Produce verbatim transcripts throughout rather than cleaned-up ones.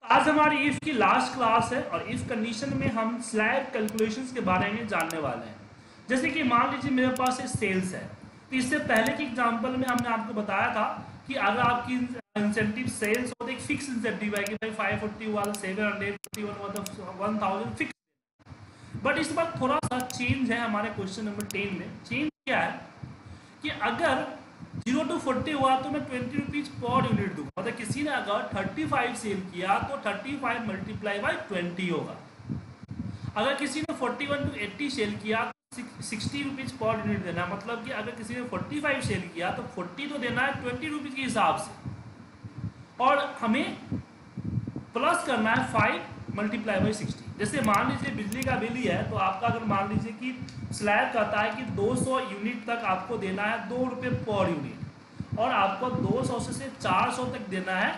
आज हमारी इफ की लास्ट क्लास है और इफ कंडीशन में हम स्लैब कैलकुलेशंस के बारे में जानने वाले हैं। जैसे कि मान लीजिए मेरे पास एक सेल्स है, तो इससे पहले की एग्जांपल में हमने आपको बताया था कि अगर आपकी इंसेंटिव सेल्स हो तो एक फिक्स इंसेंटिव है कि भाई फाइव फोर्टी हुआ, सेवन हंड्रेड फिफ्टी वन हुआ तो वन थाउजेंड फिक्स। बट इस बार थोड़ा सा चेंज है हमारे क्वेश्चन नंबर टेन में। चेंज क्या है कि अगर जीरो टू फोर्टी हुआ तो मैं ट्वेंटी रुपीज पर यूनिट दूंगा। मतलब किसी ने अगर थर्टी फाइव सेल किया तो thirty five multiply by twenty होगा। अगर किसी ने forty one two eighty sale किया तो सिक्सटी रुपीज पर यूनिट देना। मतलब कि अगर किसी ने फोर्टी फाइव सेल किया तो फोर्टी तो देना है ट्वेंटी रुपीज के हिसाब से, और हमें प्लस करना है फाइव मल्टीप्लाई बाई सिक्सटी। जैसे मान लीजिए बिजली का बिल ही है, तो आपका अगर मान लीजिए कि स्लैब कहता है कि दो सौ यूनिट तक आपको देना है दो रुपये पर यूनिट, और आपको दो सौ से चार सौ तक देना है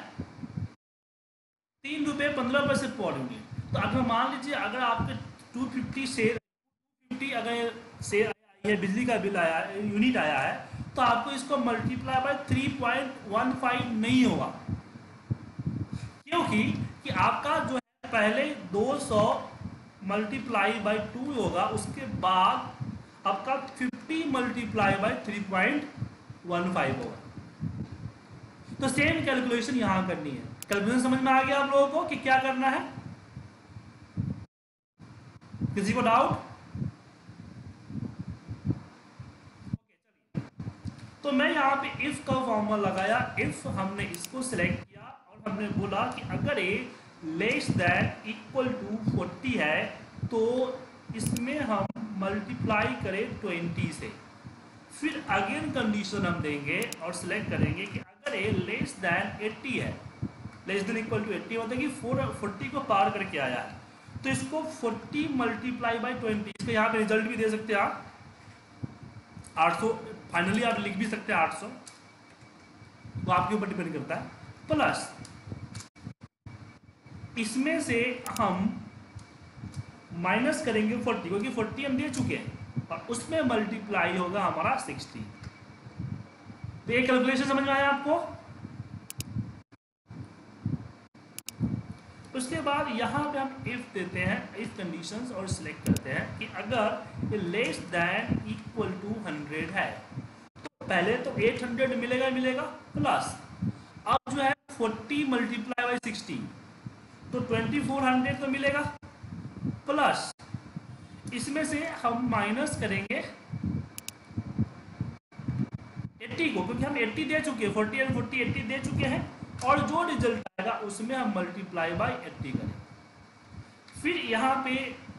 तीन रुपये पंद्रह पैसे पर यूनिट। तो अगर मान लीजिए अगर आपके टू फिफ्टी से फिफ्टी अगर से आया है, बिजली का बिल आया है, यूनिट आया है, तो आपको इसको multiply by three point one five नहीं होगा, क्योंकि कि आपका जो है पहले दो सौ मल्टीप्लाई बाई टू होगा, उसके बाद आपका fifty multiply by three point one five होगा। तो सेम कैलकुलेशन यहां करनी है। कैलकुलेशन समझ में आ गया आप लोगों को कि क्या करना है? किसी को डाउट? तो मैं यहाँ पे इफ का फॉर्मूला लगाया। इफ हमने इसको सिलेक्ट किया और हमने बोला कि अगर A less than equal to forty है तो इसमें हम मल्टीप्लाई करें ट्वेंटी से। फिर अगेन कंडीशन हम देंगे और सिलेक्ट करेंगे कि अगर ए लेस दैन एट्टी है, less than equal to eighty मतलब कि फोर फोर्टी को पार करके आया है, तो इसको फोर्टी मल्टीप्लाई बाई ट्वेंटी, इसको यहाँ पे रिजल्ट भी दे सकते हैं आप आठ सौ, फाइनली आप लिख भी सकते हैं आठ सौ, तो आपके ऊपर डिपेंड करता है। प्लस इसमें से हम माइनस करेंगे फोर्टी, क्योंकि फोर्टी हम दे चुके हैं, और उसमें मल्टीप्लाई होगा हमारा सिक्सटी। तो ये कैलकुलेशन समझ में आया आपको? उसके बाद यहाँ पे हम इफ देते हैं, इफ कंडीशंस, और सिलेक्ट करते हैं कि अगर ये less than equal to hundred है तो पहले तो एट हंड्रेड मिलेगा मिलेगा प्लस अब जो है फोर्टी मल्टीप्लाई बाई सिक्सटी तो ट्वेंटी फोर हंड्रेड तो मिलेगा, प्लस इसमें से हम माइनस करेंगे एट्टी को, क्योंकि हम एट्टी दे चुके हैं, फोर्टी एंड फोर्टी एट्टी दे चुके हैं, और जो रिजल्ट आएगा उसमें हम मल्टीप्लाई बाई एट्टी करें। फिर यहां पे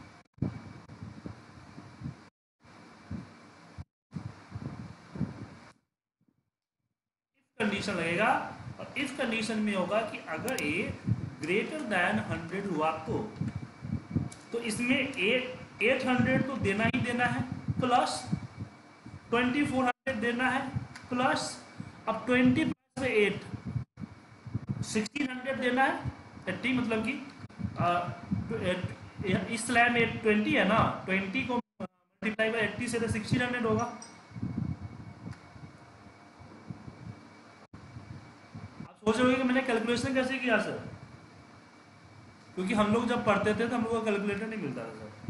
इफ कंडीशन लगेगा, और इफ कंडीशन में होगा कि अगर ए ग्रेटर दैन हंड्रेड हुआ तो तो इसमें एट हंड्रेड तो देना ही देना है, प्लस ट्वेंटी फोर हंड्रेड देना है, प्लस अब ट्वेंटी प्लस में एट सिक्सटीन हंड्रेड देना है, एट्टी मतलब कि आ, इस स्लैब में ट्वेंटी है ना, ट्वेंटी को मल्टीप्लाई बाई एट्टी से तो सिक्सटीन हंड्रेड होगा। आप सोच रहे हो कि मैंने कैलकुलेशन कैसे किया सर? क्योंकि हम लोग जब पढ़ते थे तो हम लोग को कैलकुलेटर नहीं मिलता था सर,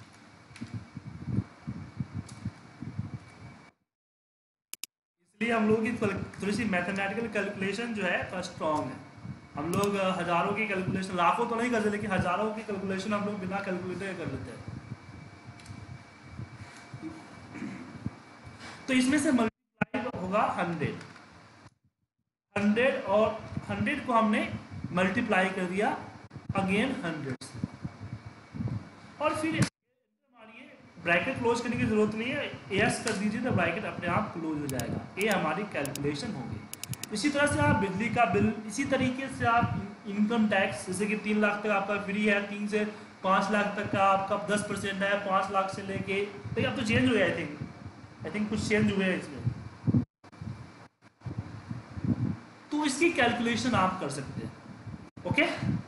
इसलिए हम लोगों की थोड़ी सी मैथमेटिकल कैलकुलेशन जो है तो स्ट्रॉन्ग है। हम लोग हजारों की कैलकुलेशन, लाखों तो नहीं करते, लेकिन हजारों की कैलकुलेशन हम लोग बिना कैलकुलेटर कर लेते हैं। तो इसमें से मल्टीप्लाई होगा हंड्रेड, हंड्रेड और हंड्रेड को हमने मल्टीप्लाई कर दिया अगेन हंड्रेड से, और फिर ब्रैकेट क्लोज करने की जरूरत नहीं है, एस कर दीजिए तो ब्रैकेट अपने आप क्लोज हो जाएगा। ये हमारी कैलकुलेशन होगी। इसी तरह से आप बिजली का बिल, इसी तरीके से आप इनकम टैक्स, जैसे कि तीन लाख तक आपका फ्री है, तीन से पाँच लाख तक का आपका दस परसेंट है, पाँच लाख से लेके, तो अब तो चेंज हुआ है, आई थिंक आई थिंक कुछ चेंज हुए हैं इसमें, तो इसकी कैलकुलेशन आप कर सकते हैं। Okay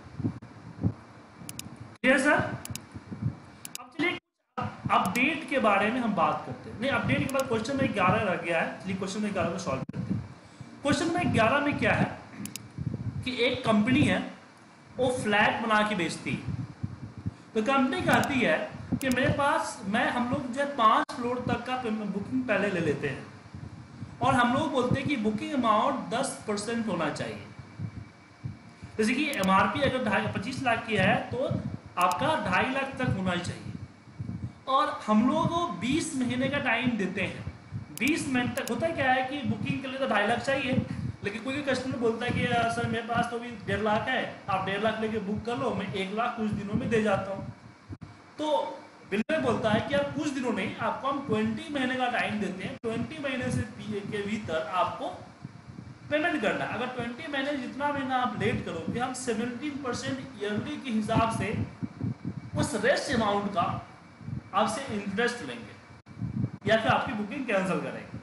clear sir? अब चलिए अपडेट के बारे में हम बात करते हैं। नहीं, अपडेट के बाद क्वेश्चन में ग्यारह रह गया है, चलिए क्वेश्चन में ग्यारह को सॉल्व करते हैं। क्वेश्चन में ग्यारह में क्या है कि एक कंपनी है वो फ्लैट बना के बेचती है। तो कंपनी कहती है कि मेरे पास मैं हम लोग जो है पाँच फ्लोर तक का बुकिंग पहले ले लेते हैं, और हम लोग बोलते हैं कि बुकिंग अमाउंट दस परसेंट होना चाहिए। जैसे कि एम आर पी अगर ढाई पच्चीस लाख की है तो आपका ढाई लाख तक होना चाहिए, और हम लोग को बीस महीने का टाइम देते हैं। बीस महीने तक होता है क्या है कि बुकिंग के लिए तो ढाई लाख चाहिए, लेकिन कोई कस्टमर बोलता है कि सर मेरे पास तो अभी डेढ़ लाख है, आप डेढ़ लाख लेके बुक कर लो, मैं एक लाख कुछ दिनों में दे जाता हूँ। तो बिल्कुल बोलता है कि आप कुछ दिनों नहीं, आपको हम ट्वेंटी महीने का टाइम देते हैं, ट्वेंटी महीने से के भीतर आपको पेमेंट करना है। अगर ट्वेंटी महीने जितना महीना आप लेट करोगे, हम सेवनटीन परसेंट ईयरली के हिसाब से उस रेस्ट अमाउंट का आपसे इंटरेस्ट लेंगे या फिर आपकी बुकिंग कैंसिल करेंगे।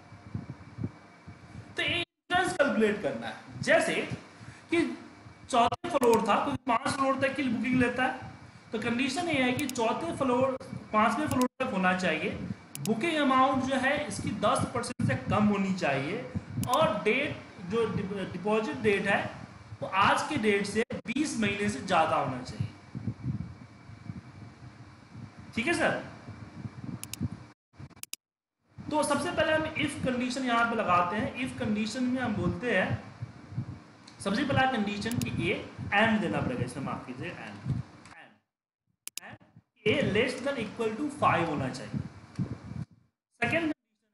तो ये इंटरेस्ट कैलकुलेट करना है। जैसे कि चौथे फ्लोर था, क्योंकि पांच फ्लोर तक की बुकिंग लेता है, तो कंडीशन ये है कि चौथे फ्लोर पांचवें फ्लोर तक होना चाहिए, बुकिंग अमाउंट जो है इसकी दस परसेंट से कम होनी चाहिए, और डेट जो डिपॉजिट डेट है वो आज के डेट से बीस महीने से ज्यादा होना चाहिए। ठीक है सर। तो सबसे पहले हम इफ कंडीशन यहां पे लगाते हैं। इफ कंडीशन में हम बोलते हैं सबसे पहला कंडीशन कि ए एंड देना पड़ेगा, इसमें माफ कीजिए and and A less than equal to five होना चाहिए। सेकेंड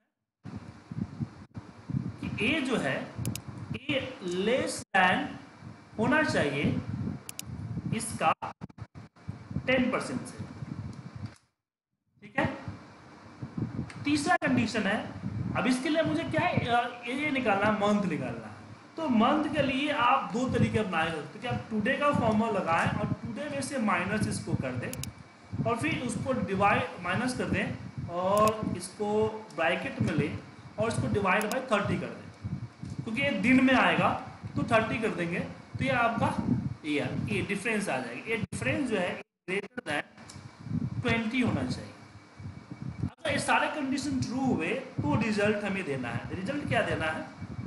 कि ए जो है ए लेस देन होना चाहिए इसका टेन परसेंट से। ठीक है। तीसरा कंडीशन है, अब इसके लिए मुझे क्या है ये निकालना है, मंथ निकालना है। तो मंथ के लिए आप दो तरीके अपनाए सकते हो कि आप टुडे का फॉर्मूला लगाएं और टुडे में से माइनस इसको कर दें, और फिर उसको डिवाइड माइनस कर दें और इसको ब्रैकेट में लें और इसको डिवाइड बाय थर्टी कर दें, क्योंकि ये दिन में आएगा तो थर्टी कर देंगे तो ये आपका ईयर ये डिफरेंस आ जाएगा। ये डिफरेंस जो है ग्रेटर दैन ट्वेंटी होना चाहिए। अगर ये सारे कंडीशन ट्रू हुए तो रिजल्ट हमें देना है। रिजल्ट क्या देना है?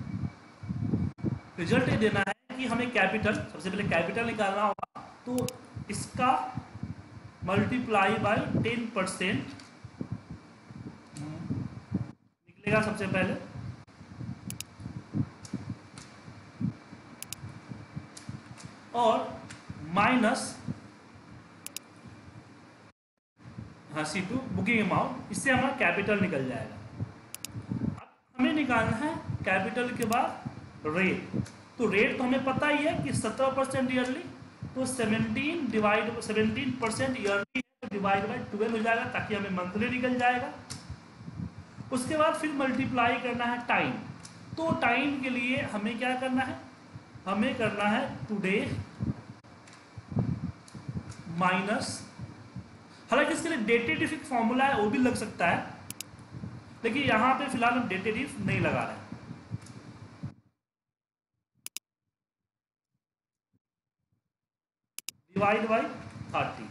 रिजल्ट ये देना है कि हमें कैपिटल, सबसे पहले कैपिटल निकालना होगा, तो इसका मल्टीप्लाई बाय टेन परसेंट निकलेगा सबसे पहले, और माइनस हाँ सी टू बुकिंग अमाउंट, इससे हमारा कैपिटल निकल जाएगा। अब हमें निकालना है कैपिटल के बाद रेट। तो रेट तो हमें पता ही है कि सत्रह परसेंट ईयरली, तो seventeen divide seventeen percent yearly है तो डिवाइड बाई ट्वेल्व हो जाएगा ताकि हमें मंथली निकल जाएगा। उसके बाद फिर मल्टीप्लाई करना है टाइम। तो टाइम के लिए हमें क्या करना है? हमें करना है टुडे माइनस, हालांकि इसके लिए डेटेड इफ फॉर्मूला है वो भी लग सकता है, लेकिन यहां पे फिलहाल हम डेटेड इफ नहीं लगा रहे हैं। डिवाइड बाई थर्टी,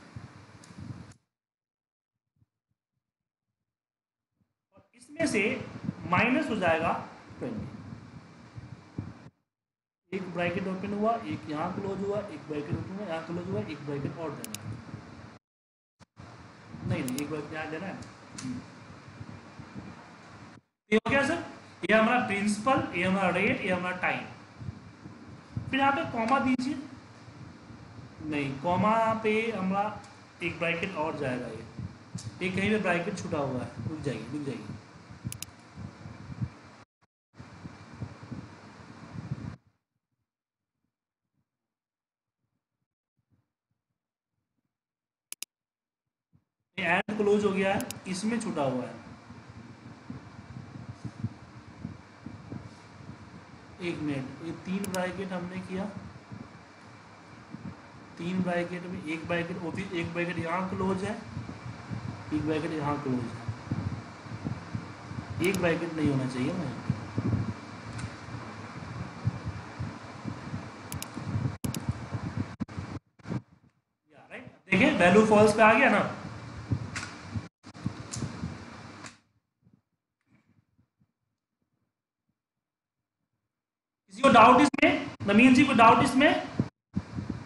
और इसमें से माइनस हो जाएगा ट्वेंटी। एक ब्रैकेट ओपन हुआ, एक यहाँ क्लोज हुआ, एक ब्रैकेट ओपन हुआ, यहाँ क्लोज हुआ, एक ब्रैकेट और देना है, नहीं नहीं एक ब्रैकेट यहाँ देना है। ये हो गया सर, ये हमारा प्रिंसिपल, ये हमारा रेट, ये हमारा टाइम। फिर यहाँ पे कॉमा दीजिए, नहीं कॉमा पे हमारा एक ब्रैकेट और जाएगा, ये एक कहीं पे ब्रैकेट छुटा हुआ है, रुक जाइए रुक जाइए एंड क्लोज हो गया है, इसमें छुटा हुआ है। एक मिनट, ये तीन ब्रैकेट हमने किया, तीन ब्रैकेट में एक ब्रैकेट वो भी एक ब्रैकेट यहाँ क्लोज है, एक ब्रैकेट यहाँ क्लोज है, एक ब्रैकेट नहीं होना चाहिए ना। देखिए वैल्यू फॉल्स पे आ गया ना। किसी को डाउट इसमें? नवीन जी को डाउट इसमें?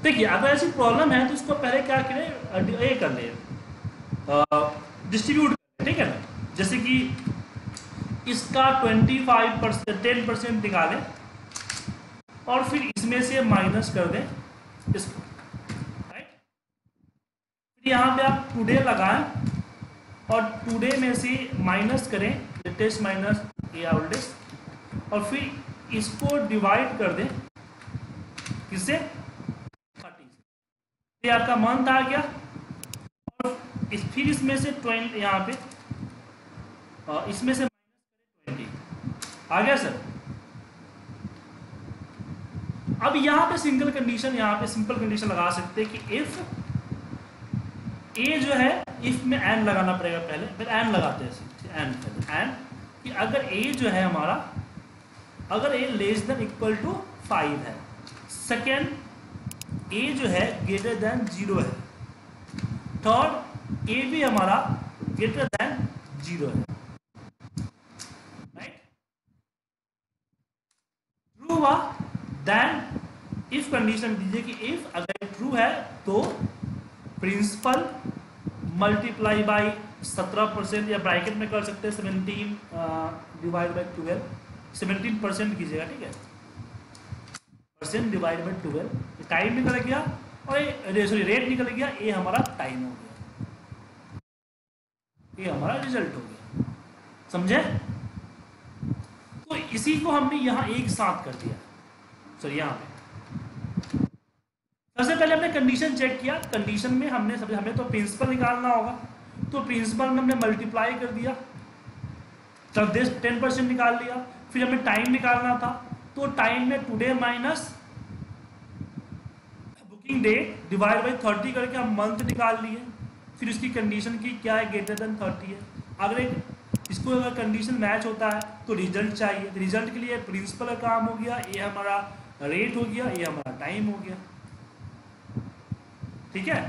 देखिए अगर ऐसी प्रॉब्लम है तो इसको पहले क्या करें, ये कर ले डिस्ट्रीब्यूट, ठीक है ना। जैसे कि इसका twenty five percent ten percent निकालें और फिर इसमें से माइनस कर दें इसको, राइट। फिर यहाँ पे आप टुडे लगाएं और टुडे में से माइनस करें लेटेस्ट माइनस ए ओल्डेस्ट, और फिर इसको डिवाइड कर दें किससे, थर्टी से। ये आपका मंथ आ गया, और इस, फिर इसमें से ट्वेंटी यहाँ पे आ, इसमें से माइनस करें ट्वेंटी, आ गया सर। अब यहाँ पे सिंगल कंडीशन, यहाँ पे सिंपल कंडीशन लगा सकते हैं कि इफ ए जो है, इफ में एंड लगाना पड़ेगा पहले, फिर एंड लगाते हैं एंड पहले एंड कि अगर ए जो है हमारा, अगर A less than equal to five है, सेकेंड ए जो है ग्रेटर देन जीरो है, थर्ड ए भी हमारा ग्रेटर देन जीरो है, राइट। ट्रू हुआ देन इफ कंडीशन दीजिए कि इफ अगर ट्रू है तो प्रिंसिपल मल्टीप्लाई बाई सत्रह परसेंट, या ब्रैकेट में कर सकते हैं seventeen divide by twelve, seventeen percent कीजिएगा, ठीक है, percent divide by twelve, time निकल गया और ये सॉरी रेट निकल गया, ये हमारा टाइम हो गया, ये हमारा रिजल्ट हो गया, समझे। तो इसी को हमने यहाँ एक साथ कर दिया, सॉरी यहाँ पे सबसे पहले हमने कंडीशन चेक किया, कंडीशन में हमने सबसे हमें तो प्रिंसिपल निकालना होगा, तो प्रिंसिपल में हमने मल्टीप्लाई कर दिया, तब देश टेन परसेंट निकाल लिया। फिर हमें टाइम निकालना था, तो टाइम में today minus booking date divide by thirty करके हम मंथ निकाल लिए। फिर उसकी कंडीशन की क्या है, ग्रेटर देन थर्टी है। अगर एक इसको अगर कंडीशन मैच होता है तो रिजल्ट चाहिए, तो रिजल्ट के लिए प्रिंसिपल का काम हो गया, ये हमारा रेट हो गया, ये हमारा टाइम हो गया, ठीक है।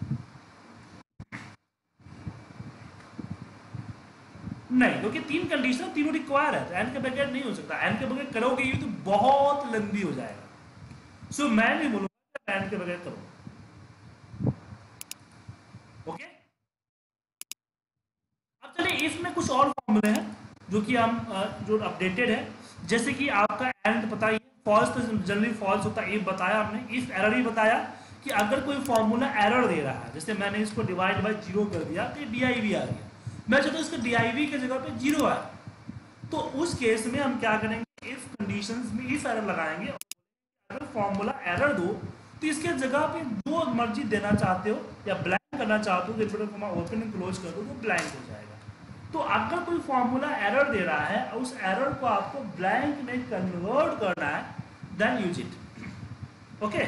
नहीं, क्योंकि तीन कंडीशन तीनों रिक्वायर है, तो एन के बगैर नहीं हो सकता। एन के बगैर करोगे ये तो बहुत लंबी हो जाएगा, सो मैं नहीं बोलूंगा एन के बगैर करो, ओके। अब चलिए इफ में कुछ और फॉर्मूले हैं जो कि हम जो अपडेटेड है, जैसे कि आपका एंड पता ही, फॉल्स तो जनरली फॉल्स होता है, इफ बताया हमने, इफ एरर ही बताया कि अगर कोई फॉर्मूला एरर दे रहा है, जैसे मैंने इसको डिवाइड बाय जीरो कर दिया तो डी आई वी आ गया, मैं चाहता हूँ इसका डी आई वी की जगह पे जीरो आए, तो उस केस में हम क्या करेंगे, इफ कंडीशंस में इफ एरर लगाएंगे, अगर फॉर्मूला एरर दो तो इसके जगह पे जो मर्जी देना चाहते हो या ब्लैंक करना चाहते हो, ओपन एंड क्लोज कर दो तो ब्लैंक हो जाएगा। तो अगर कोई फॉर्मूला एरर दे रहा है, उस एरर को आपको ब्लैंक में कन्वर्ट करना है, देन यूज इट, ओके।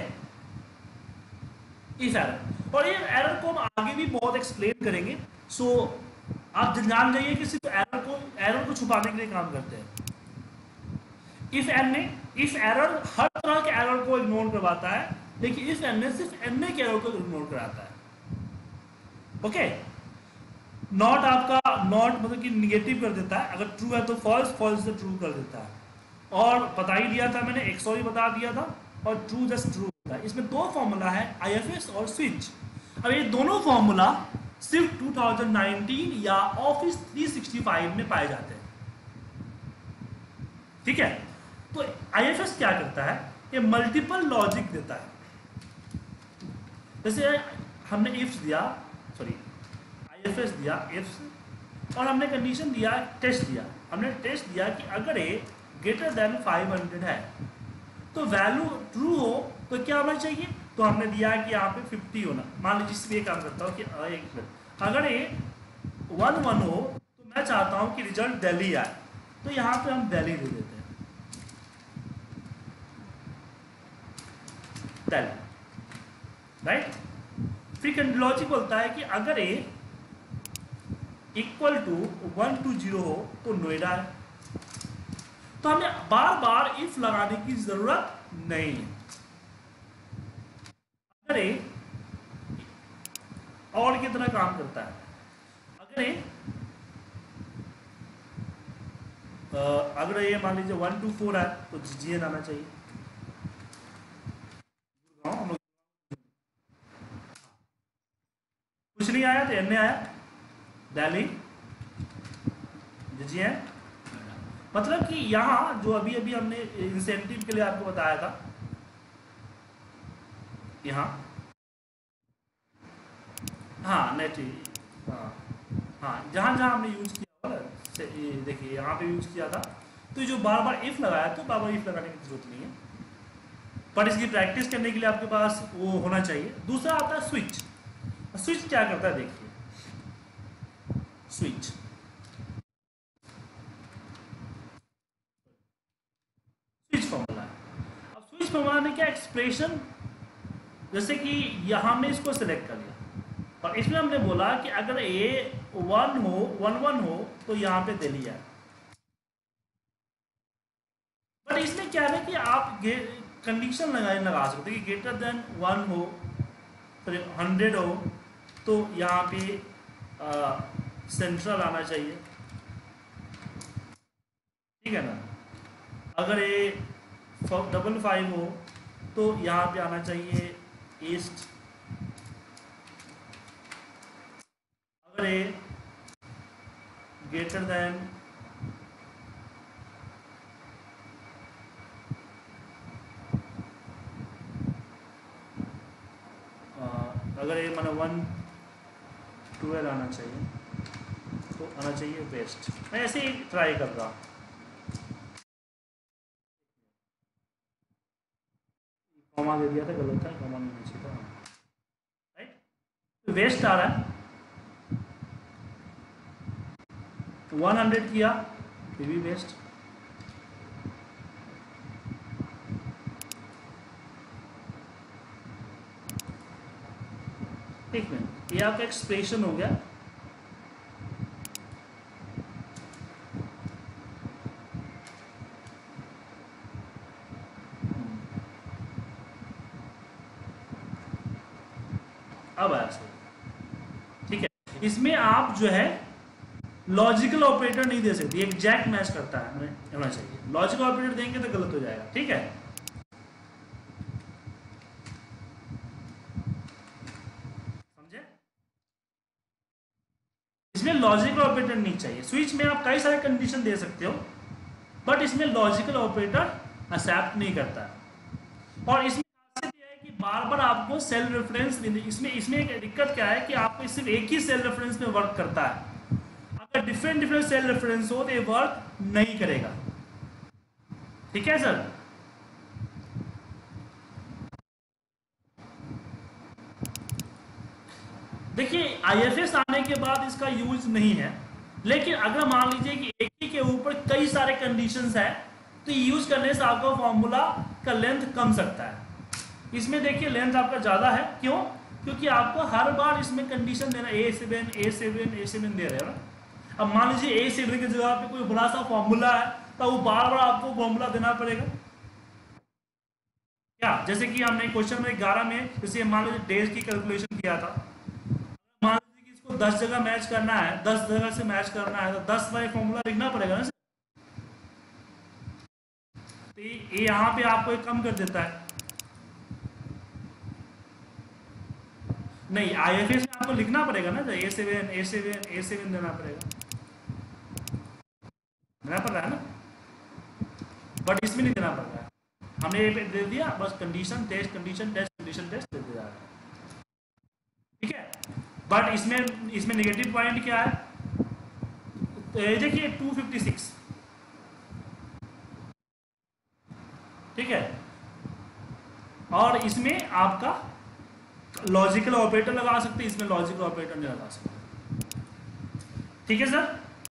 इस एरर, और ये एरर को हम आगे भी बहुत एक्सप्लेन करेंगे, सो आप जान जाइए कि सिर्फ एरर को एरर को छुपाने के लिए काम करते हैं। इफ एन ने इफ एरर हर तरह के एरर को इग्नोर करवाता है, लेकिन इफ एन ने सिर्फ एन ने के एरर को इग्नोर कराता है, ओके। नॉट आपका नॉट मतलब कि निगेटिव कर देता है, अगर ट्रू है तो फॉल्स, फॉल्स से ट्रू कर देता है, और बता ही दिया था मैंने, एक सॉरी बता दिया था, और ट्रू जस्ट ट्रू होता है। इसमें दो फॉर्मूला है, आई एफ एस और स्विच। अब ये दोनों फॉर्मूला सिर्फ टू थाउजेंड नाइनटीन या ऑफिस थ्री सिक्सटी फाइव में पाए जाते हैं, ठीक है। तो आई एफ एस क्या करता है, ये मल्टीपल लॉजिक देता है। जैसे हमने इफ्स दिया, सॉरी आई एफ एस दिया इफ्स, और हमने कंडीशन दिया, टेस्ट दिया, हमने टेस्ट दिया कि अगर ये ग्रेटर देन फाइव हंड्रेड है तो वैल्यू ट्रू हो तो क्या होना चाहिए, तो हमने दिया कि यहाँ पे फिफ्टी होना। मान लीजिए इसमें काम करता हूँ कि एक मिनट, अगर ये वन वन हो तो मैं चाहता हूँ कि रिजल्ट दिल्ली आए, तो यहाँ पे हम दिल्ली दे देते हैं, दिल्ली, राइट। फिर लॉजिक बोलता है कि अगर ये equal to one two zero हो तो नोएडा है, तो हमें बार बार इफ लगाने की जरूरत नहीं है। अगर ये और की तरह काम करता है, अगर ये अगर ये मान लीजिए वन टू फोर है तो जी एन आना चाहिए, हम लोग कुछ नहीं आया तो एन आया, दिल्ली जी है। मतलब कि यहाँ जो अभी अभी हमने इंसेंटिव के लिए आपको बताया था, यहाँ हाँ नेट, हाँ हाँ जहाँ जहाँ हमने यूज किया हुआ ना, देखिए यहाँ पे यूज किया था, तो जो बार बार इफ लगाया तो बार बार इफ लगाने की जरूरत नहीं है, पर इसकी प्रैक्टिस करने के लिए आपके पास वो होना चाहिए। दूसरा आता है स्विच। स्विच क्या करता है देखिए, स्विच स्विच फॉर्मूला है। अब स्विच फॉर्मूला में क्या एक्सप्रेशन, जैसे कि यहाँ हमने इसको सिलेक्ट कर लिया और इसमें हमने बोला कि अगर ए वन हो वन वन हो तो यहाँ पे दे लिया, बट इसमें क्या है कि आप कंडीशन लगाए लगा सकते हैं कि ग्रेटर देन वन हो, फिर हंड्रेड हो तो यहाँ पे सेंट्रल आना चाहिए, ठीक है ना। अगर ये डबल फाइव हो तो यहाँ पे आना चाहिए ईस्ट। अगर ये ग्रेटर देन अगर ये मैंने वन ट्वेल्व आना चाहिए तो आना चाहिए वेस्ट। मैं ऐसे ही ट्राई कर रहा हूँ, कॉमा दे दिया था, गलत था, कॉमा नहीं चाहिए था, राइट। तो वेस्ट आ रहा है, वन हंड्रेड किया फिर भी वेस्ट। एक मिनट, ये आपका एक्सप्रेशन हो गया। अब आया सही, ठीक है। इसमें आप जो है लॉजिकल ऑपरेटर नहीं दे सकते, एग्जैक्ट मैच करता है होना चाहिए। लॉजिकल ऑपरेटर देंगे तो गलत हो जाएगा, ठीक है। समझे? इसमें लॉजिकल ऑपरेटर नहीं चाहिए। स्विच में आप कई सारे कंडीशन दे सकते हो, बट इसमें लॉजिकल ऑपरेटर एक्सेप्ट नहीं करता है। और इसमें बार बार आपको सेल रेफरेंस, इसमें इसमें एक दिक्कत क्या है कि आपको सिर्फ एक ही सेल रेफरेंस में वर्क करता है। अगर डिफरेंट डिफरेंट सेल रेफरेंस हो तो ये वर्क नहीं करेगा, ठीक है सर। देखिए आईएफएस आने के बाद इसका यूज नहीं है, लेकिन अगर मान लीजिए कि एक ही के ऊपर कई सारे कंडीशंस है तो यूज करने से आपका फॉर्मूला का लेंथ कम सकता है। इसमें देखिए लेंथ आपका ज्यादा है, क्यों? क्योंकि आपको हर बार इसमें कंडीशन देना, A seven A seven A seven दे रहे हो ना। अब मान लीजिए ए सेवन की जगह पे कोई बड़ा सा फॉर्मूला है तो वो बार बार आपको फॉर्मूला देना पड़ेगा क्या? जैसे कि हमने क्वेश्चन में ग्यारह में जैसे मान लीजिए डेज की कैलकुलेशन किया था, मान लीजिए कि इसको दस जगह मैच करना है, दस जगह से मैच करना है तो दस बार फॉर्मूला लिखना पड़ेगा ना। तो ये यहाँ पे आपको कम कर देता है। नहीं, आईएफएस में आपको लिखना पड़ेगा ना, A seven A seven A seven देना पड़ेगा, देना पड़ रहा है ना, बट इसमें नहीं देना पड़ रहा है। हमने ये दे दिया बस, condition test condition test condition test दे दिया, ठीक है। बट इसमें इसमें नेगेटिव पॉइंट क्या है? तो ये देखिए टू फिफ्टी सिक्स, ठीक है। और इसमें आपका लॉजिकल ऑपरेटर लगा सकते हैं, इसमें लॉजिकल ऑपरेटर नहीं लगा सकते, ठीक है सर।